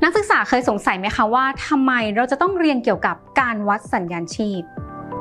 นักศึกษาเคยสงสัยไหมคะว่าทำไมเราจะต้องเรียนเกี่ยวกับการวัดสัญญาณชีพ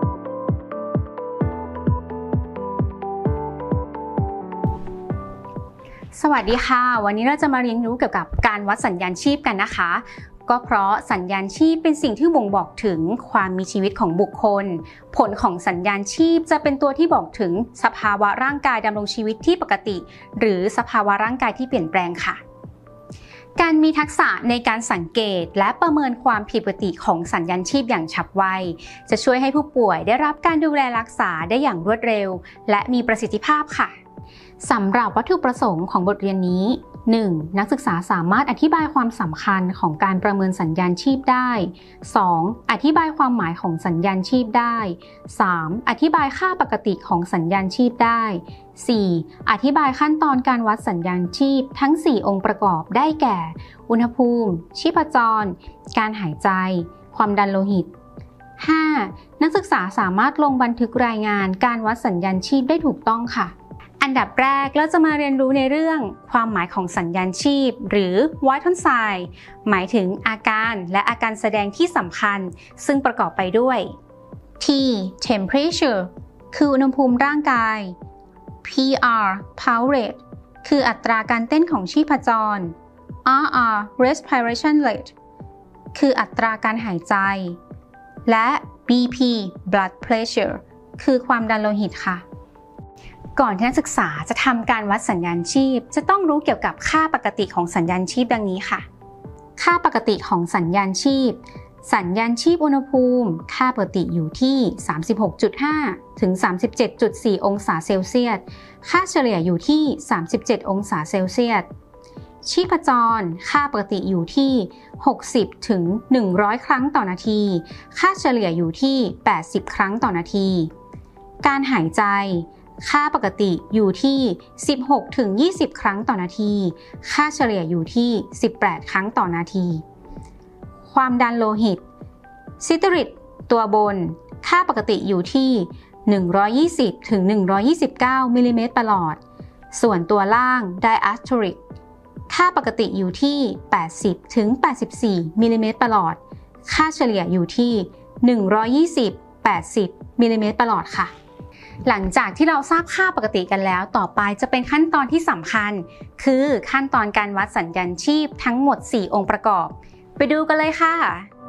สวัสดีค่ะวันนี้เราจะมาเรียนรู้เกี่ยวกับการวัดสัญญาณชีพกันนะคะก็เพราะสัญญาณชีพเป็นสิ่งที่บ่งบอกถึงความมีชีวิตของบุคคลผลของสัญญาณชีพจะเป็นตัวที่บอกถึงสภาวะร่างกายดำรงชีวิตที่ปกติหรือสภาวะร่างกายที่เปลี่ยนแปลงค่ะการมีทักษะในการสังเกตและประเมินความผิดปกติของสัญญาณชีพอย่างฉับไวจะช่วยให้ผู้ป่วยได้รับการดูแลรักษาได้อย่างรวดเร็วและมีประสิทธิภาพค่ะสำหรับวัตถุประสงค์ของบทเรียนนี้ 1. นักศึกษาสามารถอธิบายความสำคัญของการประเมินสัญญาณชีพได้ 2. อธิบายความหมายของสัญญาณชีพได้ 3. อธิบายค่าปกติของสัญญาณชีพได้ 4. อธิบายขั้นตอนการวัดสัญญาณชีพทั้ง 4 องค์ประกอบได้แก่ อุณหภูมิ ชีพจร การหายใจ ความดันโลหิต 5. นักศึกษาสามารถลงบันทึกรายงานการวัดสัญญาณชีพได้ถูกต้องค่ะอันดับแรกเราจะมาเรียนรู้ในเรื่องความหมายของสัญญาณชีพหรือ vital sign หมายถึงอาการและอาการแสดงที่สำคัญซึ่งประกอบไปด้วย T temperature คืออุณหภูมิร่างกาย PR pulse rate คืออัตราการเต้นของชีพจร RR respiration rate คืออัตราการหายใจและ BP blood pressure คือความดันโลหิตค่ะก่อนที่นักศึกษาจะทำการวัดสัญญาณชีพจะต้องรู้เกี่ยวกับค่าปกติของสัญญาณชีพดังนี้ค่ะค่าปกติของสัญญาณชีพสัญญาณชีพอุณหภูมิค่าปกติอยู่ที่ 36.5 ถึง 37.4 องศาเซลเซียสค่าเฉลี่ยอยู่ที่ 37 องศาเซลเซียสชีพจรค่าปกติอยู่ที่ 60 ถึง 100 ครั้งต่อนาทีค่าเฉลี่ยอยู่ที่ 80 ครั้งต่อนาทีการหายใจค่าปกติอยู่ที่ 16 ถึง 20 ครั้งต่อนาทีค่าเฉลี่ยอยู่ที่ 18 ครั้งต่อนาทีความดันโลหิตซิสโตลิกตัวบนค่าปกติอยู่ที่ 120 ถึง 129 มิลลิเมตรประหลอดส่วนตัวล่างไดอะสโทลิกค่าปกติอยู่ที่ 80 ถึง 84 มิลลิเมตรประหลอดค่าเฉลี่ยอยู่ที่ 120 80 มิลลิเมตรประหลอดค่ะหลังจากที่เราทราบค่าปกติกันแล้วต่อไปจะเป็นขั้นตอนที่สำคัญคือขั้นตอนการวัดสัญญาณชีพทั้งหมด 4 องค์ประกอบไปดูกันเลยค่ะ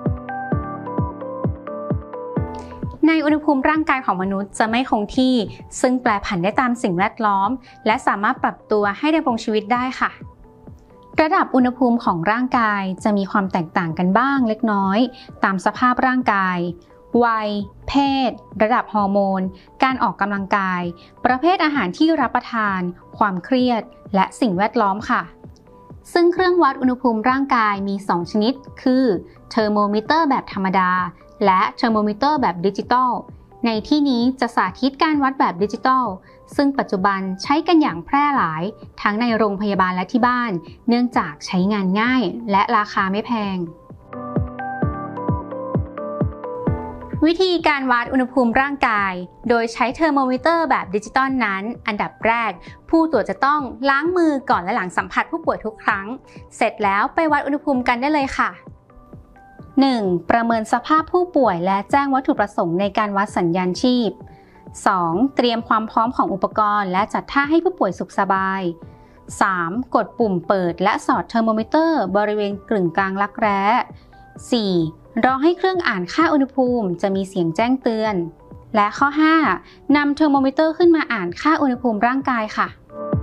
ในอุณหภูมิร่างกายของมนุษย์จะไม่คงที่ซึ่งแปรผันได้ตามสิ่งแวดล้อมและสามารถปรับตัวให้ดำรงชีวิตได้ค่ะระดับอุณหภูมิของร่างกายจะมีความแตกต่างกันบ้างเล็กน้อยตามสภาพร่างกายวัยเพศระดับฮอร์โมนการออกกำลังกายประเภทอาหารที่รับประทานความเครียดและสิ่งแวดล้อมค่ะซึ่งเครื่องวัดอุณหภูมิร่างกายมี2ชนิดคือเทอร์โมมิเตอร์แบบธรรมดาและเทอร์โมมิเตอร์แบบดิจิตอลในที่นี้จะสาธิตการวัดแบบดิจิตอลซึ่งปัจจุบันใช้กันอย่างแพร่หลายทั้งในโรงพยาบาลและที่บ้านเนื่องจากใช้งานง่ายและราคาไม่แพงวิธีการวัดอุณหภูมิร่างกายโดยใช้เทอร์โมมิเตอร์แบบดิจิตอลนั้นอันดับแรกผู้ตรวจจะต้องล้างมือก่อนและหลังสัมผัสผู้ป่วยทุกครั้งเสร็จแล้วไปวัดอุณหภูมิกันได้เลยค่ะ 1. ประเมินสภาพผู้ป่วยและแจ้งวัตถุประสงค์ในการวัดสัญญาณชีพ 2. เตรียมความพร้อมของอุปกรณ์และจัดท่าให้ผู้ป่วยสุขสบาย 3. กดปุ่มเปิดและสอดเทอร์โมมิเตอร์บริเวณกึ่งกลางรักแร้ 4. รอให้เครื่องอ่านค่าอุณหภูมิจะมีเสียงแจ้งเตือนและข้อ 5. นำเทอร์โมมิเตอร์ขึ้นมาอ่านค่าอุณหภูมิร่างกายค่ะ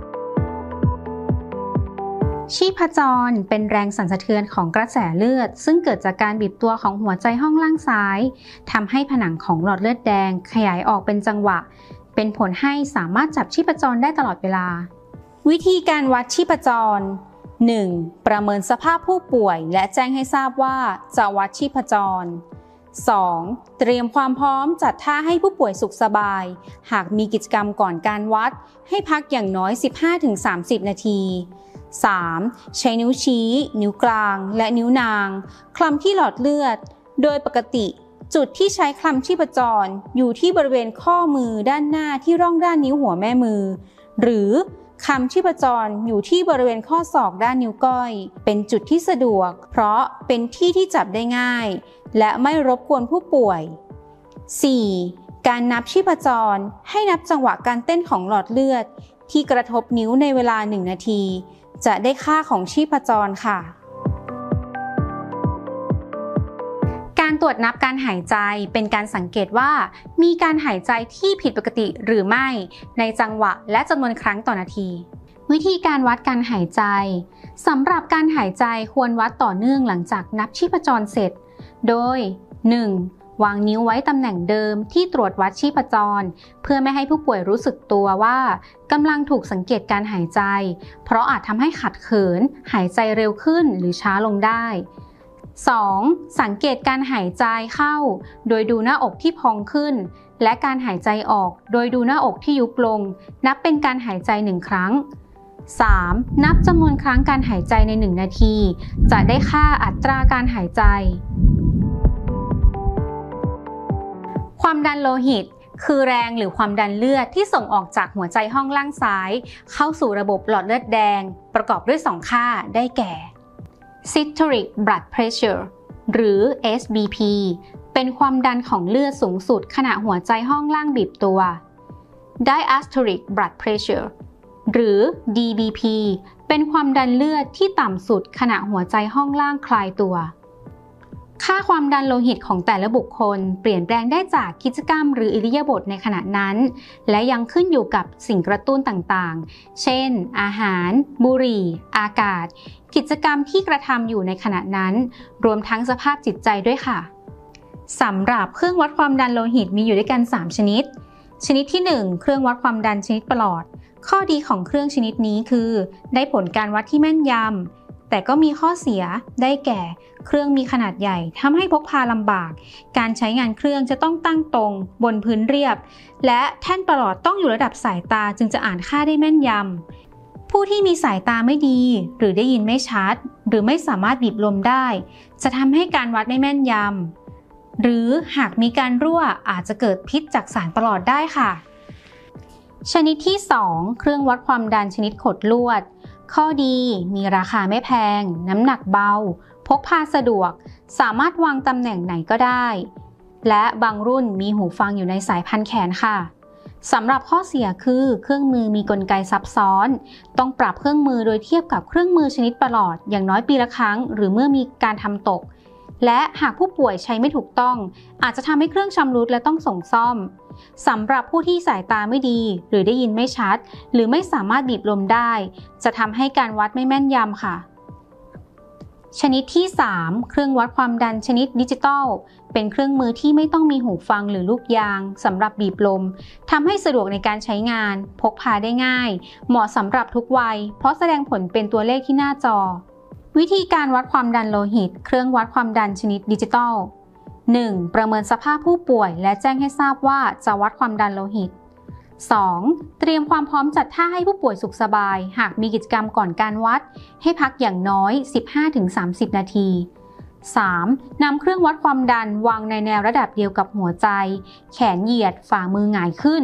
ชีพจรเป็นแรงสั่นสะเทือนของกระแสเลือดซึ่งเกิดจากการบีบตัวของหัวใจห้องล่างซ้ายทำให้ผนังของหลอดเลือดแดงขยายออกเป็นจังหวะเป็นผลให้สามารถจับชีพจรได้ตลอดเวลาวิธีการวัดชีพจร 1. ประเมินสภาพผู้ป่วยและแจ้งให้ทราบว่าจะวัดชีพจร 2. เตรียมความพร้อมจัดท่าให้ผู้ป่วยสุขสบายหากมีกิจกรรมก่อนการวัดให้พักอย่างน้อย 15-30 นาที 3. ใช้นิ้วชี้นิ้วกลางและนิ้วนางคลำที่หลอดเลือดโดยปกติจุดที่ใช้คลำชีพจรอยู่ที่บริเวณข้อมือด้านหน้าที่ร่องด้านนิ้วหัวแม่มือหรือคำชีพจรอยู่ที่บริเวณข้อศอกด้านนิ้วก้อยเป็นจุดที่สะดวกเพราะเป็นที่ที่จับได้ง่ายและไม่รบกวนผู้ป่วย 4. การนับชีพจรให้นับจังหวะการเต้นของหลอดเลือดที่กระทบนิ้วในเวลา1 นาทีจะได้ค่าของชีพจรค่ะการตรวจนับการหายใจเป็นการสังเกตว่ามีการหายใจที่ผิดปกติหรือไม่ในจังหวะและจำนวนครั้งต่อนาทีวิธีการวัดการหายใจสำหรับการหายใจควรวัดต่อเนื่องหลังจากนับชีพจรเสร็จโดย 1. วางนิ้วไว้ตำแหน่งเดิมที่ตรวจวัดชีพจรเพื่อไม่ให้ผู้ป่วยรู้สึกตัวว่ากำลังถูกสังเกตการหายใจเพราะอาจทำให้ขัดเขินหายใจเร็วขึ้นหรือช้าลงได้ 2. สังเกตการหายใจเข้าโดยดูหน้าอกที่พองขึ้นและการหายใจออกโดยดูหน้าอกที่ยุบลงนับเป็นการหายใจ1 ครั้ง 3. นับจำนวนครั้งการหายใจใน1 นาทีจะได้ค่าอัตราการหายใจความดันโลหิตคือแรงหรือความดันเลือดที่ส่งออกจากหัวใจห้องล่างซ้ายเข้าสู่ระบบหลอดเลือดแดงประกอบด้วย2 ค่าได้แก่ Systolic Blood Pressure หรือ SBP เป็นความดันของเลือดสูงสุดขณะหัวใจห้องล่างบีบตัว Diastolic Blood Pressure หรือ DBP เป็นความดันเลือดที่ต่ำสุดขณะหัวใจห้องล่างคลายตัวค่าความดันโลหิตของแต่ละบุคคลเปลี่ยนแปลงได้จากกิจกรรมหรืออิริยาบถในขณะนั้นและยังขึ้นอยู่กับสิ่งกระตุ้นต่างๆเช่นอาหารบุหรี่อากาศกิจกรรมที่กระทำอยู่ในขณะนั้นรวมทั้งสภาพจิตใจด้วยค่ะสำหรับเครื่องวัดความดันโลหิตมีอยู่ด้วยกัน3 ชนิดที่ 1 เครื่องวัดความดันชนิดประหลอดข้อดีของเครื่องชนิดนี้คือได้ผลการวัดที่แม่นยำแต่ก็มีข้อเสียได้แก่เครื่องมีขนาดใหญ่ทำให้พกพาลำบากการใช้งานเครื่องจะต้องตั้งตรงบนพื้นเรียบและแท่นประหลอดต้องอยู่ระดับสายตาจึงจะอ่านค่าได้แม่นยำผู้ที่มีสายตาไม่ดีหรือได้ยินไม่ชัดหรือไม่สามารถบีบลมได้จะทำให้การวัดไม่แม่นยำหรือหากมีการรั่วอาจจะเกิดพิษจากสารประหลอดได้ค่ะชนิดที่ 2 เครื่องวัดความดันชนิดขดลวดข้อดีมีราคาไม่แพงน้ำหนักเบาพกพาสะดวกสามารถวางตำแหน่งไหนก็ได้และบางรุ่นมีหูฟังอยู่ในสายพันแขนค่ะสำหรับข้อเสียคือเครื่องมือมีกลไกซับซ้อนต้องปรับเครื่องมือโดยเทียบกับเครื่องมือชนิดประหลอดอย่างน้อยปีละครั้งหรือเมื่อมีการทำตกและหากผู้ป่วยใช้ไม่ถูกต้องอาจจะทำให้เครื่องชำรุดและต้องส่งซ่อมสำหรับผู้ที่สายตาไม่ดีหรือได้ยินไม่ชัดหรือไม่สามารถบีบลมได้จะทำให้การวัดไม่แม่นยำค่ะชนิดที่ 3 เครื่องวัดความดันชนิดดิจิตอลเป็นเครื่องมือที่ไม่ต้องมีหูฟังหรือลูกยางสำหรับบีบลมทำให้สะดวกในการใช้งานพกพาได้ง่ายเหมาะสำหรับทุกวัยเพราะแสดงผลเป็นตัวเลขที่หน้าจอวิธีการวัดความดันโลหิตเครื่องวัดความดันชนิดดิจิตอล 1. ประเมินสภาพผู้ป่วยและแจ้งให้ทราบว่าจะวัดความดันโลหิต 2. เตรียมความพร้อมจัดท่าให้ผู้ป่วยสุขสบายหากมีกิจกรรมก่อนการวัดให้พักอย่างน้อย 15-30 นาที 3. นำเครื่องวัดความดันวางในแนวระดับเดียวกับหัวใจแขนเหยียดฝ่ามือหงายขึ้น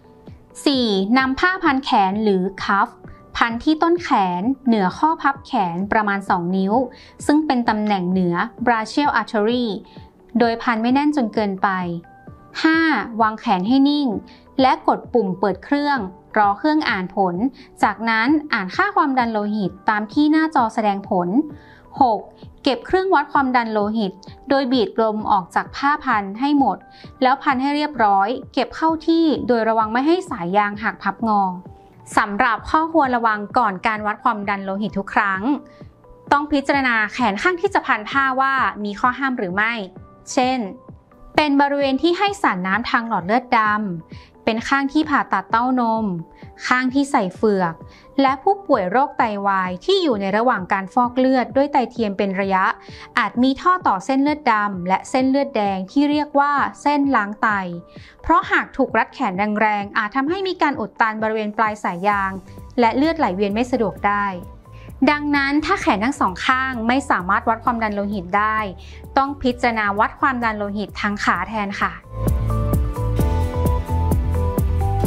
4. นำผ้าพันแขนหรือคัฟพันที่ต้นแขนเหนือข้อพับแขนประมาณ2 นิ้วซึ่งเป็นตำแหน่งเหนือ brachial artery โดยพันไม่แน่นจนเกินไป 5. วางแขนให้นิ่งและกดปุ่มเปิดเครื่องรอเครื่องอ่านผลจากนั้นอ่านค่าความดันโลหิตตามที่หน้าจอแสดงผล 6. เก็บเครื่องวัดความดันโลหิตโดยบีบลมออกจากผ้าพันให้หมดแล้วพันให้เรียบร้อยเก็บเข้าที่โดยระวังไม่ให้สายยางหักพับงอสำหรับข้อควรระวังก่อนการวัดความดันโลหิตทุกครั้งต้องพิจารณาแขนข้างที่จะพันผ้าว่ามีข้อห้ามหรือไม่เช่นเป็นบริเวณที่ให้สารน้ำทางหลอดเลือดดำเป็นข้างที่ผ่าตัดเต้านมข้างที่ใส่เฟือกและผู้ป่วยโรคไตวายที่อยู่ในระหว่างการฟอกเลือดด้วยไตเทียมเป็นระยะอาจมีท่อต่อเส้นเลือดดำและเส้นเลือดแดงที่เรียกว่าเส้นล้างไตเพราะหากถูกรัดแขนแรงๆอาจทำให้มีการอุดตันบริเวณปลายสายยางและเลือดไหลเวียนไม่สะดวกได้ดังนั้นถ้าแขนทั้ง2 ข้างไม่สามารถวัดความดันโลหิตได้ต้องพิจารณาวัดความดันโลหิตทางขาแทนค่ะ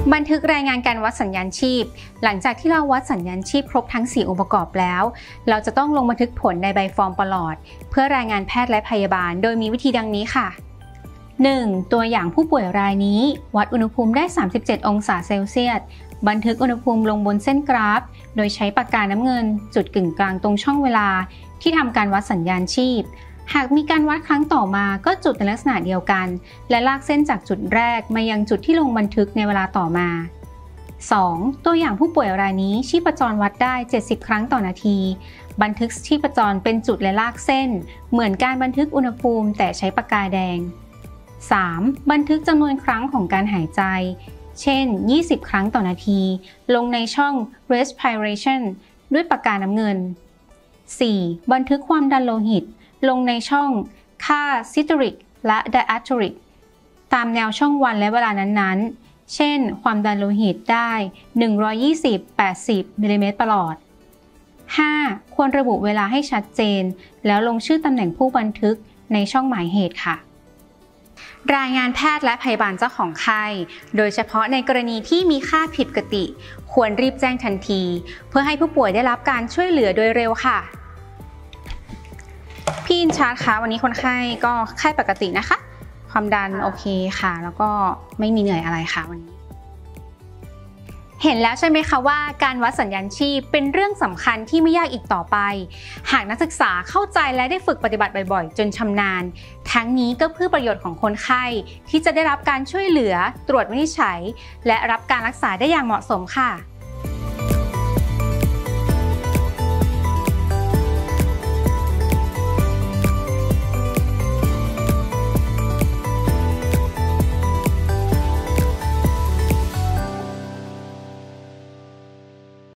บันทึกรายงานการวัดสัญญาณชีพหลังจากที่เราวัดสัญญาณชีพครบทั้ง4องค์ประกอบแล้วเราจะต้องลงบันทึกผลในใบฟอร์มประหลอดเพื่อรายงานแพทย์และพยาบาลโดยมีวิธีดังนี้ค่ะ 1. ตัวอย่างผู้ป่วยรายนี้วัดอุณหภูมิได้37องศาเซลเซียสบันทึกอุณหภูมิลงบนเส้นกราฟโดยใช้ปากกาน้ำเงินจุดกึ่งกลางตรงช่องเวลาที่ทำการวัดสัญญาณชีพหากมีการวัดครั้งต่อมาก็จุดในลักษณะเดียวกันและลากเส้นจากจุดแรกมายังจุดที่ลงบันทึกในเวลาต่อมา 2. ตัวอย่างผู้ป่วยรายนี้ชีพจรวัดได้70ครั้งต่อนาทีบันทึกชีพจรเป็นจุดและลากเส้นเหมือนการบันทึกอุณหภูมิแต่ใช้ปากกาแดง 3. บันทึกจำนวนครั้งของการหายใจเช่น20ครั้งต่อนาทีลงในช่อง respiration ด้วยปากกาน้ำเงิน 4. บันทึกความดันโลหิตลงในช่องค่า systolic และ diastolic ตามแนวช่องวันและเวลานั้นๆเช่นความดันโลหิตได้120-80มิลลิเมตรประหลอด 5. ควรระบุเวลาให้ชัดเจนแล้วลงชื่อตำแหน่งผู้บันทึกในช่องหมายเหตุค่ะรายงานแพทย์และพยาบาลเจ้าของไข้โดยเฉพาะในกรณีที่มีค่าผิดปกติควรรีบแจ้งทันทีเพื่อให้ผู้ป่วยได้รับการช่วยเหลือโดยเร็วค่ะพี่อินชาร์ตคะวันนี้คนไข้ก็ไข้ปกตินะคะความดันโอเคค่ะแล้วก็ไม่มีเหนื่อยอะไรค่ะวันนี้เห็นแล้วใช่ไหมคะว่าการวัดสัญญาณชีพเป็นเรื่องสำคัญที่ไม่ยากอีกต่อไปหากนักศึกษาเข้าใจและได้ฝึกปฏิบัติบ่อยๆจนชำนาญทั้งนี้ก็เพื่อประโยชน์ของคนไข้ที่จะได้รับการช่วยเหลือตรวจวินิจฉัยและรับการรักษาได้อย่างเหมาะสมค่ะ